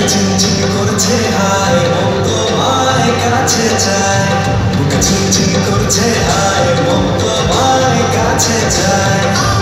ঝিমঝিম করছে হায় মন তোমায় কাছে চায় বুকে ঝিমঝিম করছে হায় মন তোমায় কাছে চায়